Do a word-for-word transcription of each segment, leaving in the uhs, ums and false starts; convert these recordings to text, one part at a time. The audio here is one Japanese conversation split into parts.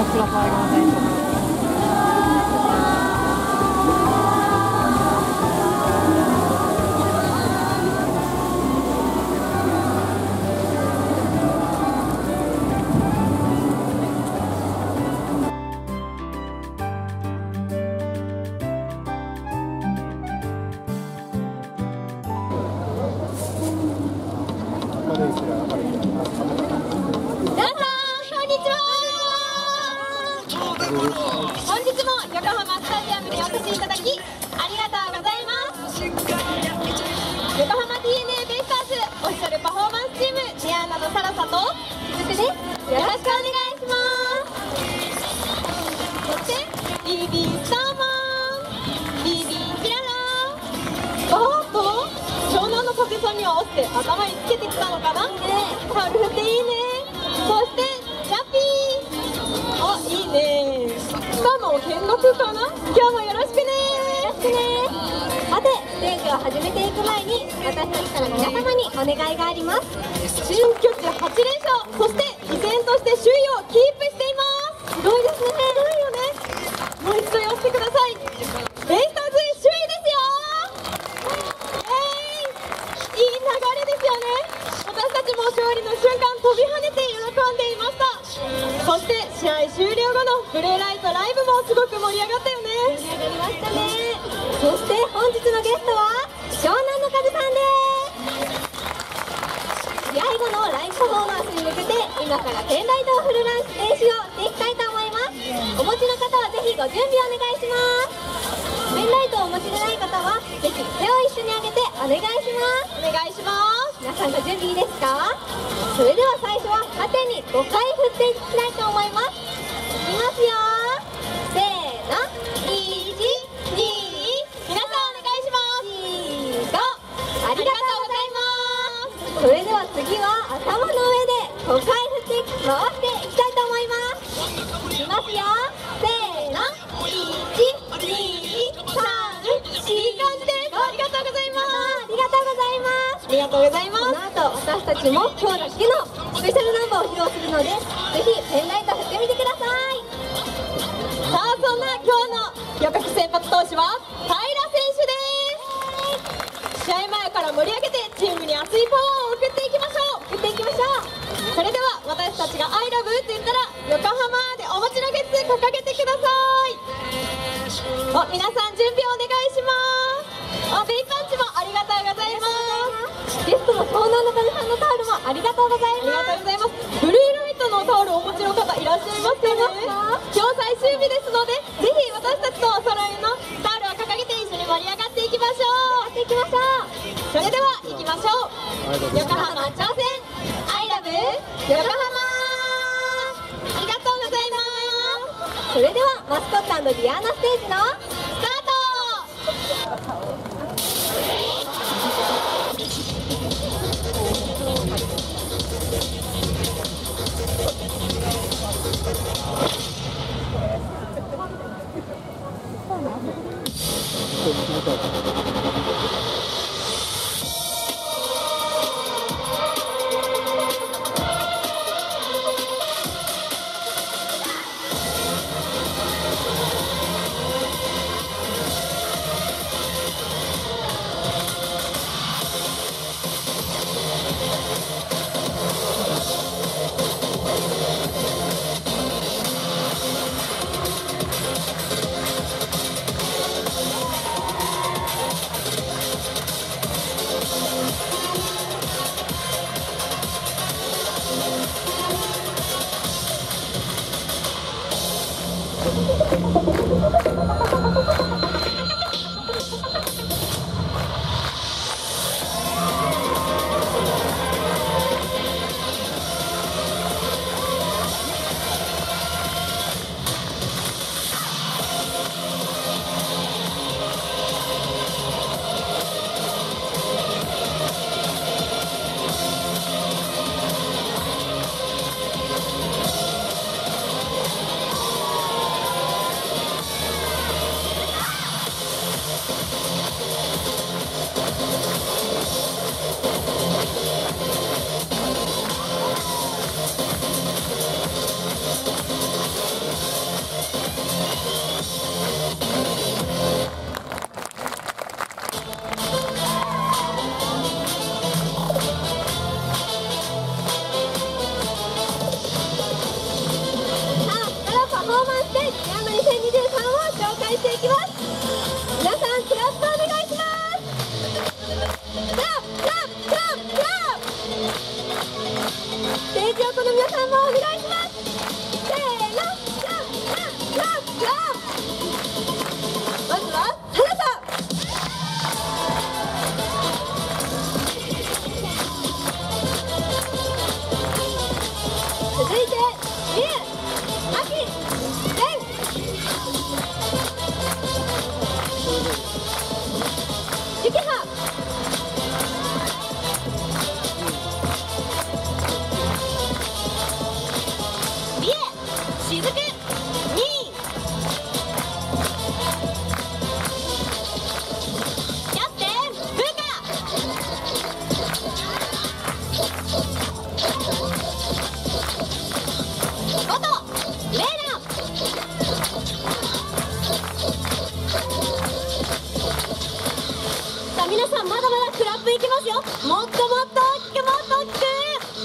ちら最後の電車が。 本日も横浜スタジアムにお越しいただきありがとうございます。横浜 ディーエヌエー ベイスターズオフィシャルパフォーマンスチームニアーナのサラサとしずくです。よろしくお願いします。そして ビービー スターマン ビービー キララおーっと湘南の風さんに合わせて頭につけてきたのかな、ね、タオル振っていいね。そしてジャッピーあ、いいね。しかも見学かな。今日もよろしくね。よろしくね。さて、ステージを始めていく前に私たちから皆様にお願いがあります。新居地はち連勝、そして依然として首位をキープしています。すごいですね。すごいよね。もう一度寄ってください。ベイスターズ首位ですよ。えー、いい流れですよね。私たちも勝利の瞬間飛び跳ねて喜んでいました。そして試合終了後のブルーライトライブもすごく盛り上がったよね。盛り上がりましたね。そして本日のゲストは湘南の風さんです。試合後のライブパフォーマンスに向けて今からペンライトを振る練習をしていきたいと思います。お持ちの方はぜひご準備お願いします。ペンライトをお持ちでない方はぜひ手を一緒に上げてお願いします。お願いします。皆さんご準備いいですか。それでは最初は縦にごかい振っていきたいと思います。いきますよ。せーの、いち、に、皆さんお願いします。ご、ありがとうございます。それでは次は頭の上でごかい振って回していきたいと思います。いきますよ。せーの、いち、に、さん、いい感じです。ありがとうございます。ありがとうございます。ありがとうございます。この後私たちも今日だけのスペシャルナンバーを披露するのでぜひペンライト振ってみてください。さあ、そんな今日の横木先発投手は平選手です。試合前から盛り上げてチームに熱いパワーを送っていきましょう。送っていきましょう。それでは私たちが「アイラブ」って言ったら横浜でお持ちのグッズ掲げてください。お、皆さん準備お願いします。お、ベイパンチもありがとうございます。ゲストの湘南の風さんのタオルもありがとうございます。ありがとうございます。ブルーライトのタオルをお持ちの方いらっしゃいますかね。今日最終日ですのでぜひ私たちとお揃いのタオルを掲げて一緒に盛り上がっていきましょう。やっていきましょう。それでは行きましょう。横浜挑戦アイラブ横浜。ありがとうございます。それではマスコット&ディアーナステージのスタート。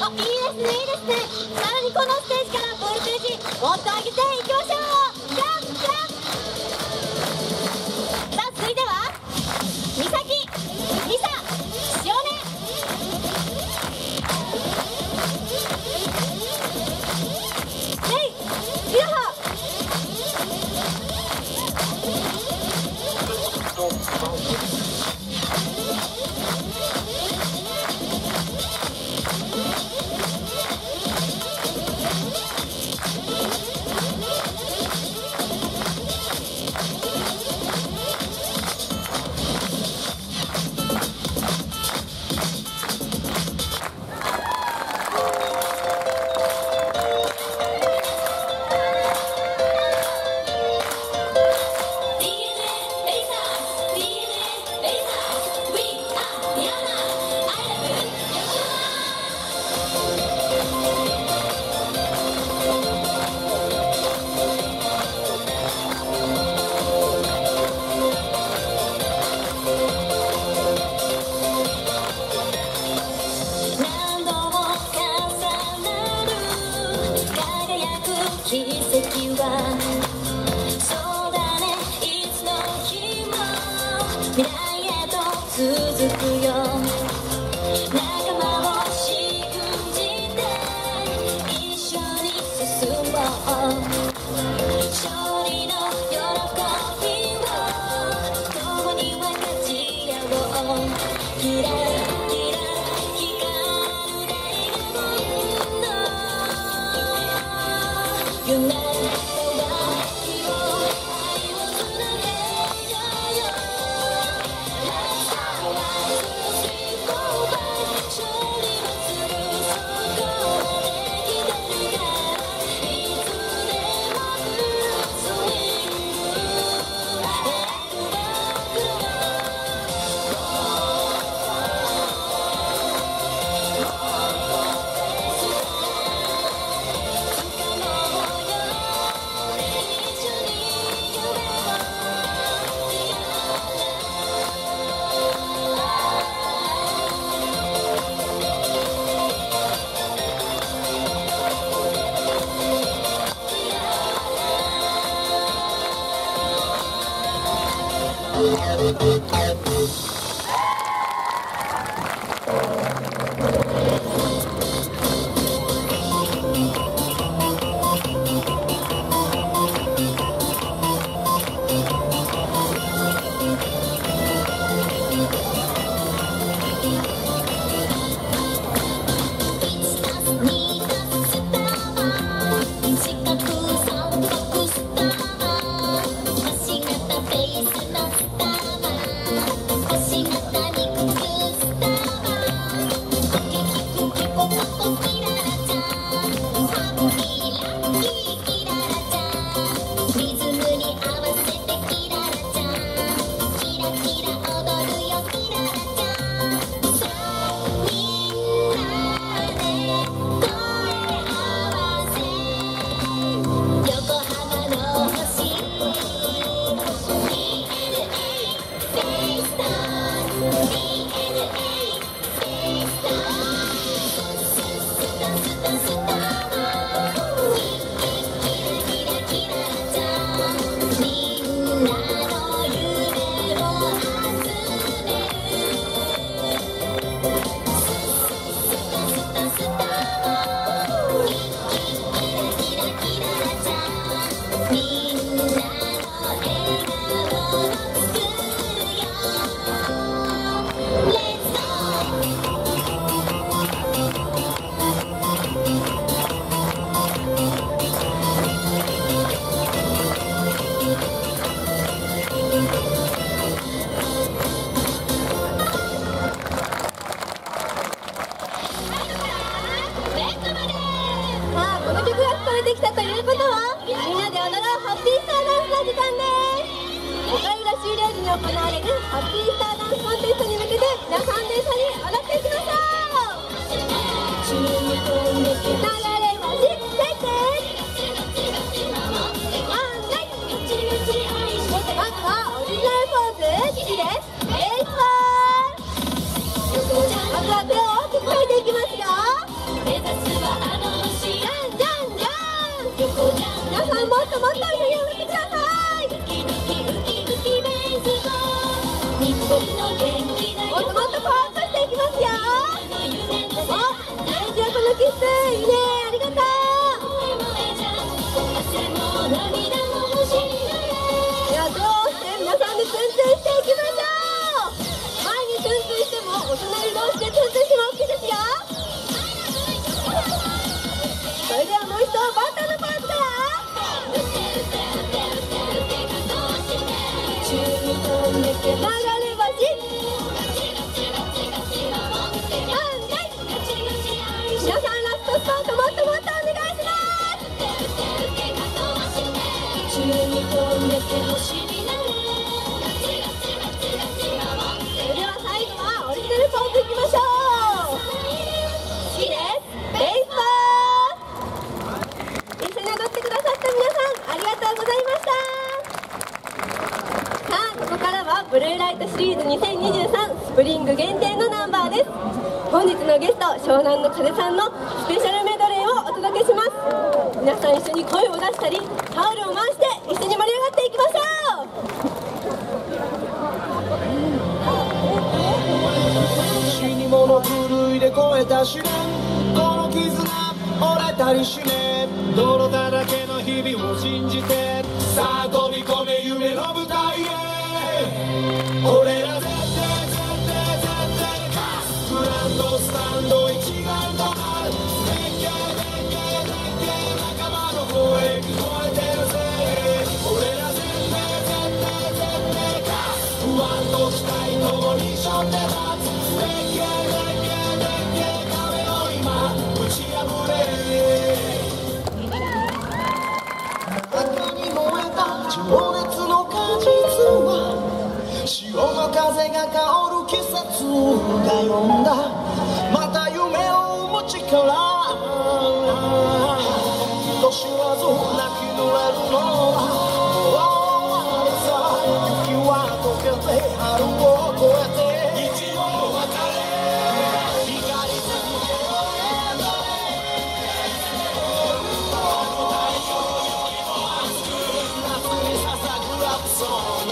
あ、いいですね、いいですね。さらにこのステージからボルテージもっと上げていきましょう。ジャンプジャンプ。さあ続いてはみさき、みさ、しおね、レイ、ひろは。奇跡はそうだね、いつの日も未来へと続くよ。仲間を信じて一緒に進もう。勝利の喜びを共に分かち合おう。キラキラ光る笑顔の夢の輪を愛をつなげようよ。 Let's go let's go back 勝利はすぐそこまで来てるから、いつでもフルスイングエクバックのできたということは、みんなで踊ろうハッピースターダンスの時間です。お会が終了時に行われるハッピースターダンスコンテストに向けて、皆さんで一緒に踊っていきましょう。流れ星先生、ワンナイト、まずはオリジナルポーズいちです。レイスワン、まずは手を大きく描いていきますよ。 キッスいいね、ありがとう。いや、どうして皆さんでツンツンしていきましょう。前にツンツンしてもお隣同士でツンツンしても OK ですよ。それではもう一度バンタのパーツから流れ星皆さん、ラストスパートもっともっとお願いします。それでは最後はオリジナルポーズいきましょう。好きですベースボール。一緒に踊ってくださった皆さんありがとうございました。さあ、ここからはブルーライトシリーズにせんにじゅうさんスプリング限定のナンバーです。本日のゲスト湘南の風さんのスペシャルメドレーをお届けします。皆さん一緒に声を出したりタオルを回して一緒に盛り上がっていきましょう。 死に物狂いで超えた試練、この絆折れたりしねえ、泥だらけの日々を信じてさあ飛び込め夢の舞台へ。俺ら絶対絶対絶対グランドスタンド一丸となる。熱狂熱狂熱狂仲間の声聞こえてるぜ。俺ら絶対絶対絶対不安と期待ともに背負って立つ。熱狂熱狂熱狂壁を今打ち破れ。赤に燃えた情熱の果実は潮の風が香る季節が呼んだ。また夢を生む力年はず泣き濡れるのはさ雪は溶けて春を越えて日曜の別れ光り続けよう。夏に捧ぐラブソング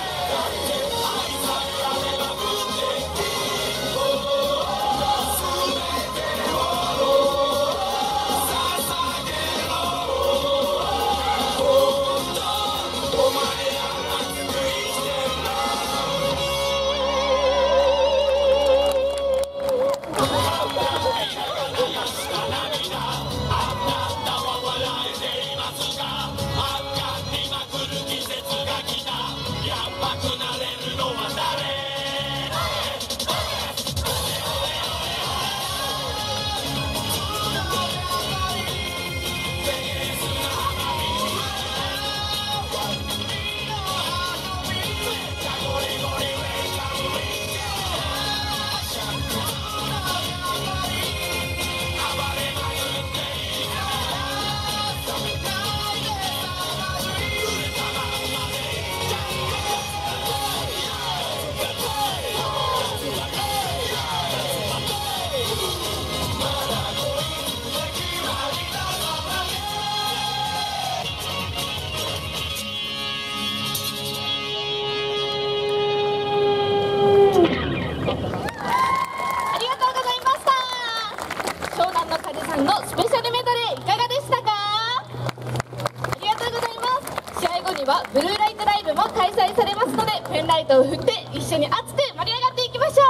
ブルーライトライブも開催されますので、ペンライトを振って一緒に熱く盛り上がっていきましょう。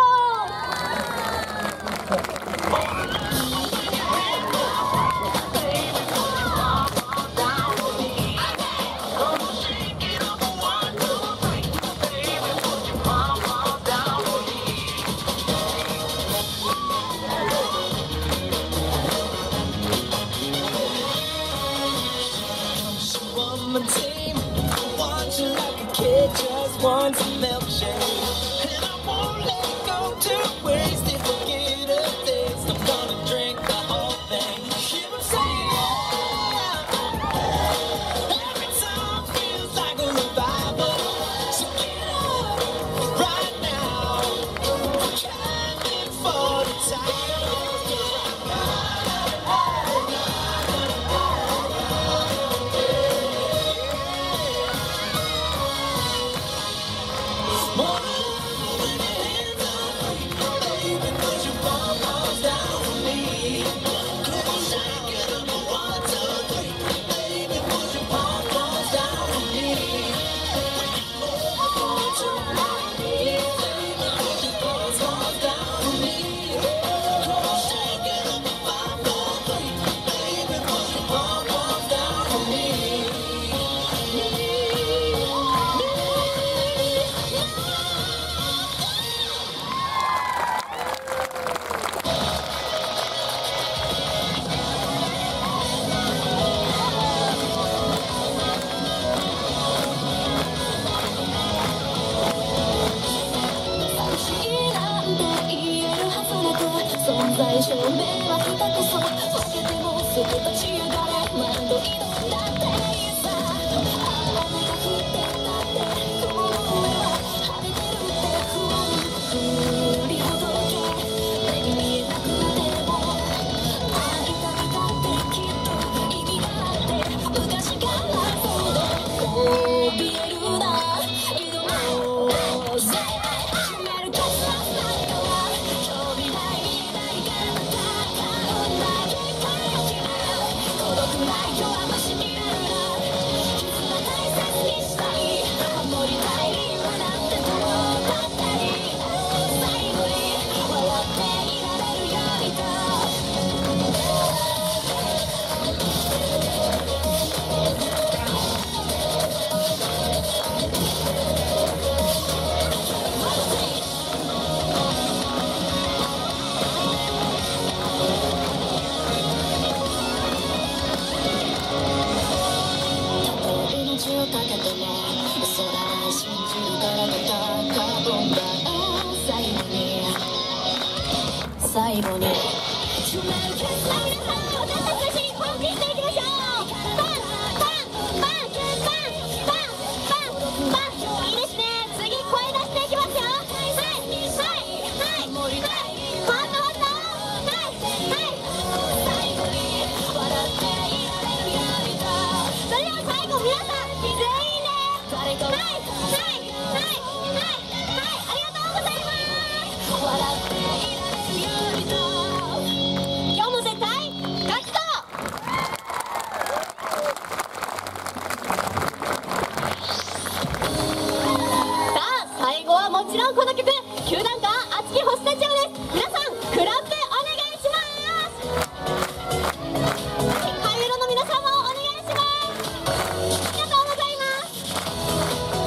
Just wants a milkshake, and I won't let go to waste it. Forget a taste. I'm gonna drink the whole thing. Hear 'em say yeah. Every song feels like a revival. So get up right now. I'm coming for the time. More 運命は下手こそ負けてもすぐ立ち上がれ何度挑んだっていいさ雨が降ってたって雲の上は晴れてるって不安振りほどけ目に見えなくても会いたくたってきっと意味があって昔からそうで怯えるな挑もうぜ決める決断なんかは興味ない見えないから戦うんだ結果を決める孤独ない弱ましになるな絆大切にしたい守りたい理由なんてどうだっていい最後に笑っていられるようにと命をかけても嘘がない信じるからが高ぶんだ最後に最後に決める決断皆さん私たちと一緒に本気していきましょうパンパンパンパンパンパンパンいいですね次声出していきますよはいはいはいはいもっともっとはいはい最後に笑っていられるようにとそれでは最後皆さん全員で誰かはいはいはいはいはいありがとうございます笑っていられるようにと今日も絶対勝つぞさあ最後はもちろんこの曲球団歌熱き星たちよです皆さんクラップお願いします灰色の皆さんもお願いしますありがとうございます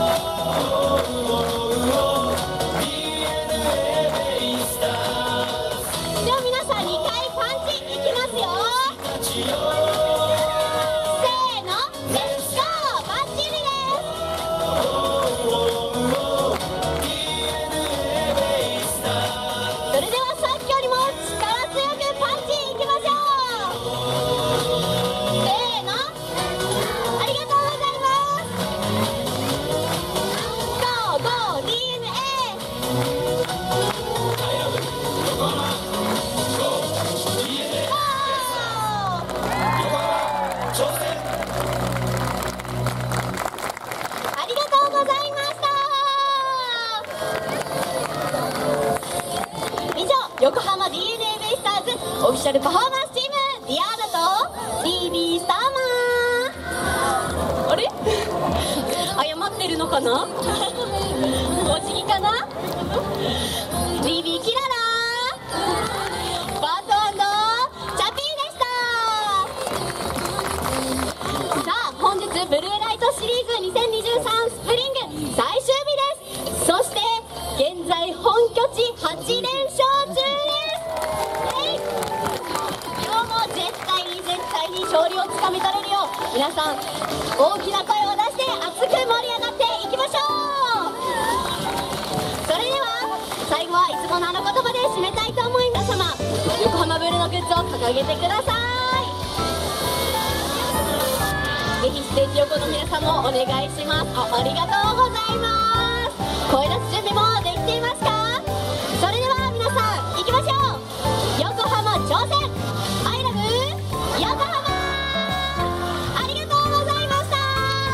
では皆さんにかいパンチいきますよせーのレッツゴーバッチリですそれではさっきよりも力強くパンチいきましょうせーのありがとうございますゴーゴー ディーエヌエありがとうございました以上横浜 ディーエヌエー ベイスターズオフィシャルパフォーマンスチームディアーダと ディービー スターマンあれ謝ってるのかなお辞儀かな ディービー キララバート&チャピーでしたさあ本日ブルーライトシリーズにせんにじゅうさんスプリング最終日ですそして現在本拠地はちれんしょう中ですえい今日も絶対に絶対に勝利をつかみ取れるよう皆さん大きな声を出して熱く盛り上がっていきましょうそれでは最後はいつものあの言葉で締めたいと思います皆様横浜ブルーのグッズを掲げてくださいぜひステージ横の皆さんもお願いします あ, ありがとうございます声出す準備もできていますかそれでは皆さん行きましょう横浜挑戦 I love 横浜ありがとうございました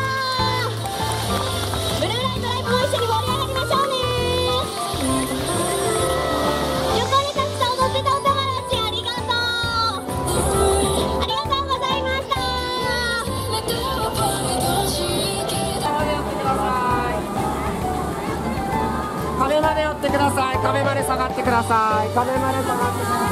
ブルーライトライブも一緒に盛り上がりましょうね横にたくさん踊ってたお友達ありがとうありがとうございました壁まで寄ってください壁まで下がってください壁まで下がってください